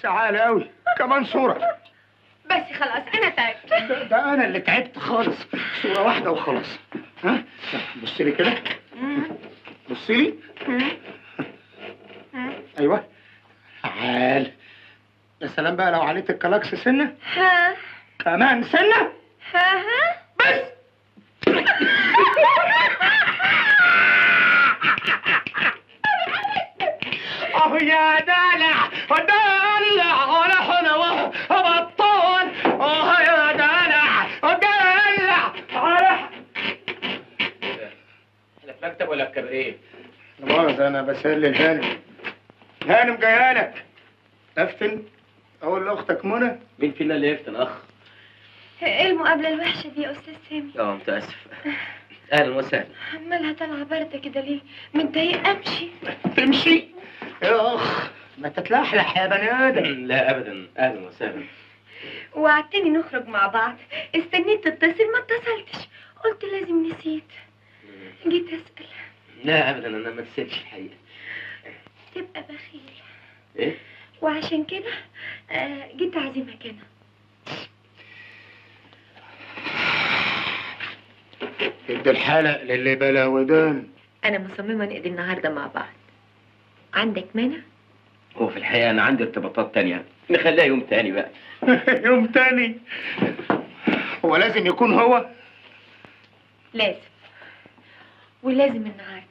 تعالى قوي كمان صورة. بس خلاص انا تعبت. ده انا اللي تعبت خالص. صورة واحدة وخلاص. ها بصي لي كده. بصي لي. ايوه تعال. يا سلام بقى لو عليت الكلاكس سنة. ها كمان سنة. ها بس. اهو يا دلع دلع على حلوة بطول. اه يا دلع دلع على احنا في مكتب ولا في كباريه؟ لا مؤاخذة انا بسلي الهانم. الهانم جايالك. افتن اقول لاختك منى. مين فينا اللي يفتن اخ؟ ايه المقابلة الوحشة دي يا استاذ سامي؟ متاسف. اهلا وسهلا. عمالها طالعة باردة كده ليه؟ متضايقة امشي. تمشي يا اخ ما تتلحلح يا بني ادم. لا ابدا، اهلا وسهلا. وعدتني نخرج مع بعض، استنيت تتصل ما اتصلتش، قلت لازم نسيت، جيت اسأل. لا ابدا انا ما نسيتش الحقيقه. تبقى بخيل. ايه؟ وعشان كده جيت اعزمك انا. ادي الحلق للي بلا ودان. انا مصممة نقضي النهاردة مع بعض، عندك مانع؟ هو في الحقيقه انا عندي ارتباطات تانية، نخليها يوم تاني بقى. يوم تاني؟ هو لازم يكون هو؟ لازم، ولازم النهارده.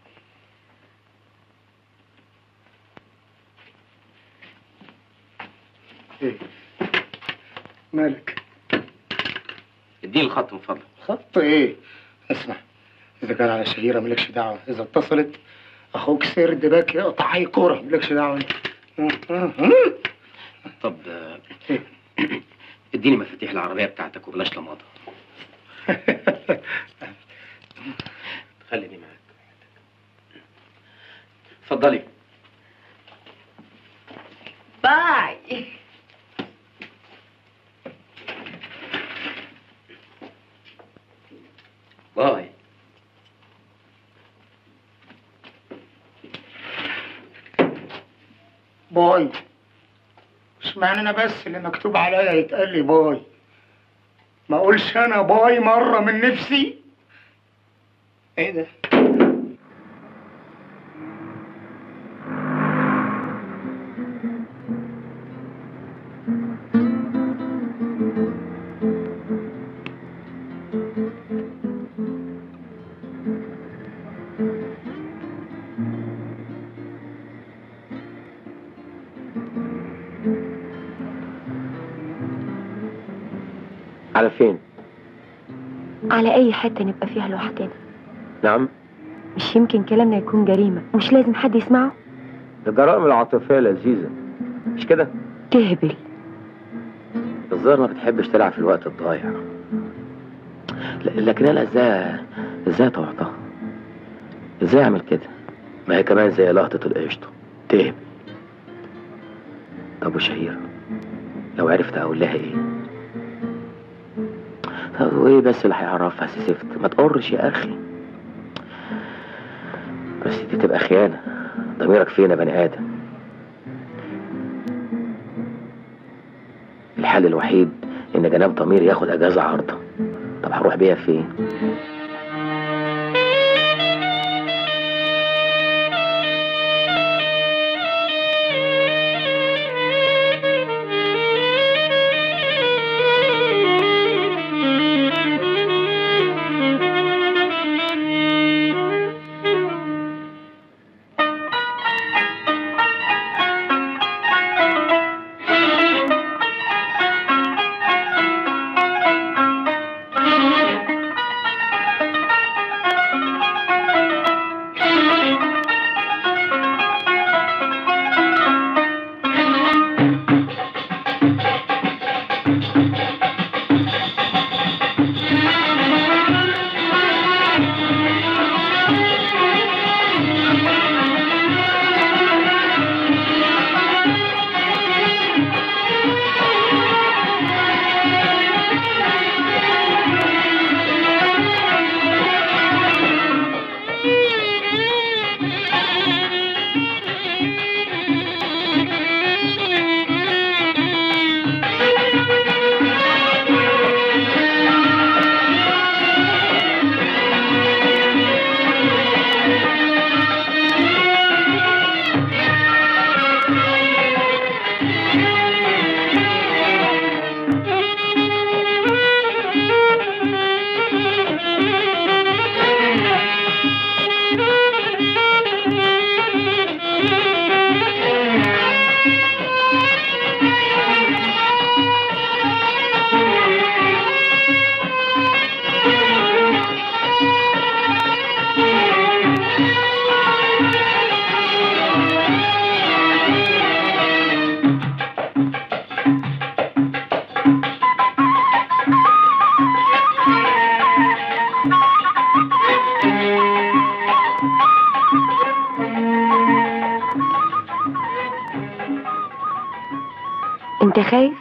ايه مالك؟ اديني الخط من فضلك. خط ايه؟ اسمع، اذا كان على شهيرة مالكش دعوة، اذا اتصلت اخوك سرد باك يقطع اي كورة مالكش دعوة انت. طب اديني مفاتيح العربيه بتاعتك وبلاش لماضه. خلي دي معاك. اتفضلي. باي. باي. باي. اشمعنى انا بس اللي مكتوب عليا يتقال لي باي؟ ما اقولش انا باي مرة من نفسي؟ ايه ده؟ على فين؟ على اي حتة نبقى فيها لوحدنا. نعم؟ مش يمكن كلامنا يكون جريمة مش لازم حد يسمعه؟ الجرائم العاطفية لذيذة مش كده؟ تهبل. الظاهر ما بتحبش تلعب في الوقت الضايع. لكن انا ازاي طوعتها؟ ازاي اعمل كده؟ ما هي كمان زي لقطة القشطة تهبل. طب وشهيرة لو عرفت اقول لها ايه؟ طب وايه بس اللي هيعرفها سيسفت؟ ما تقرش يا اخي. بس دي تبقى خيانة. ضميرك فين يا بني ادم؟ الحل الوحيد ان جناب ضميري ياخد اجازة عارضة. طب هروح بيها فين؟ خايف؟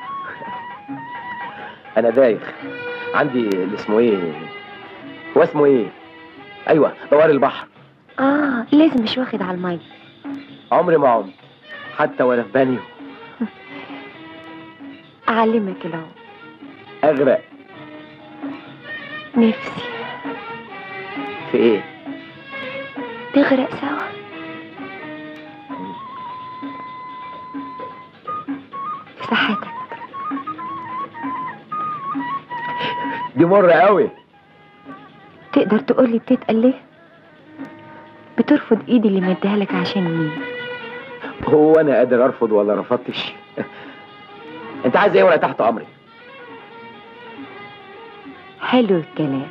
انا دايخ. عندي اللي اسمه ايه، هو اسمه ايه، ايوه دوار البحر. لازم مش واخد على المية. عمري ما عمت حتى وانا في بانيو. اعلمك العوم. اغرق. نفسي. في ايه؟ تغرق سوا. في صحتك. دي مرة قوي. تقدر تقولي بتتقل ليه؟ بترفض ايدي اللي مديها لك عشان مين؟ هو انا قادر ارفض ولا رفضتش؟ انت عايز ايه ولا تحت امري؟ حلو الكلام،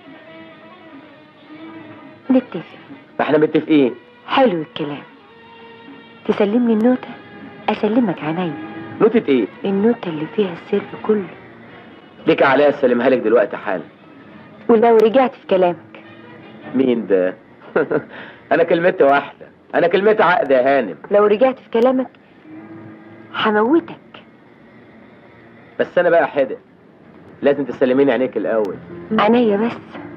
نتفق. ما احنا متفقين. حلو الكلام. تسلمني النوتة اسلمك عينيا. نوتة ايه؟ النوتة اللي فيها السر كله. ليك عليا اسلمها لك دلوقتي حالا. ولو رجعت في كلامك. مين ده؟ انا كلمتي واحدة، انا كلمتي عقد يا هانم. لو رجعت في كلامك هموتك. بس انا بقى حدق، لازم تسلميني عينيك الاول. عينيا بس.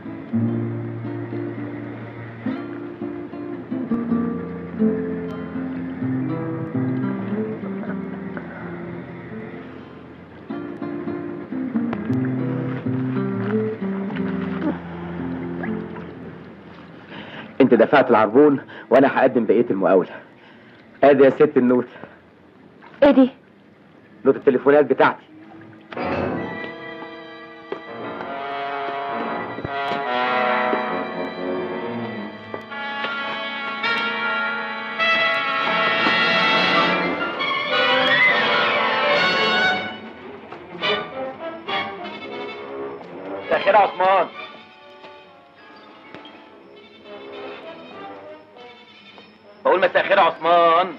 انت دفعت العربون وانا هقدم بقية المقاولة. ادي يا ست النوت. ايه دي؟ نوت التليفونات بتاعتي. مساء الخير يا عثمان. بقول مساء الخير يا عثمان.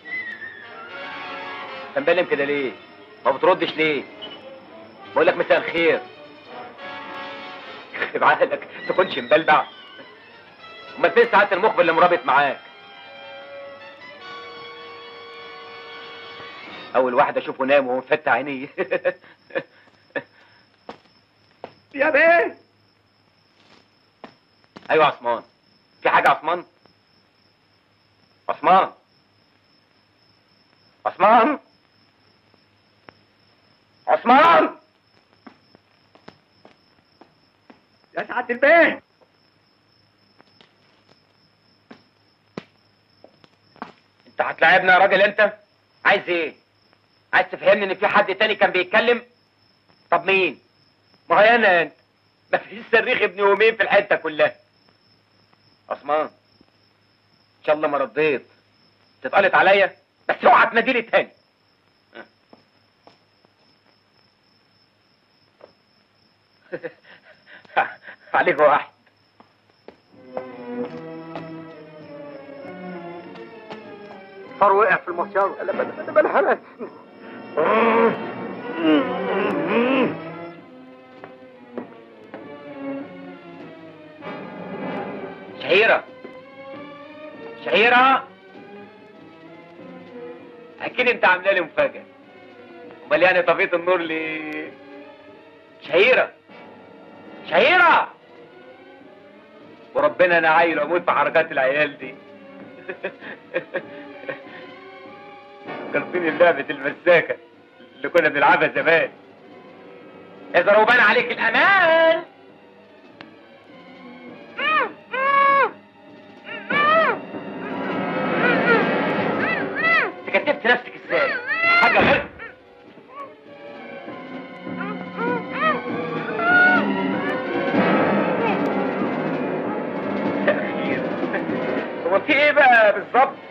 انت مبلم كده ليه؟ ما بتردش ليه؟ بقول لك مساء الخير. يخرب عقلك، تكونش مبلبع. امال فين ساعات المخبر اللي مرابط معاك؟ اول واحد اشوفه نام وهو مفتح عينيه. يا بيه. ايوه يا عثمان. في حاجه يا عثمان؟ عثمان. عثمان. عثمان. يا سعادة البيه. انت هتلاعبنا يا راجل انت؟ عايز ايه؟ عايز تفهمني ان في حد تاني كان بيتكلم؟ طب مين؟ ما هي انا انت. مفيش صريخ ابن يومين في الحته كلها. عثمان ان شاء الله ما رديت تتقلط عليا، بس اوعى تناديلي تاني. عليك واحد. صار وقع في المصيار. بالحرس. شهيرة. شهيرة. اكيد انت عامله لي مفاجأة. امال يعني طفيت النور ليه؟ شهيرة. شهيرة. وربنا انا عايل واموت في حركات العيال دي. فكرتني بلعبة المساكة اللي كنا بنلعبها زمان. اذا لو بان عليك الامان. كتبت نفسك ازاي؟ حاجة غير. هو في ايه بقى بالظبط؟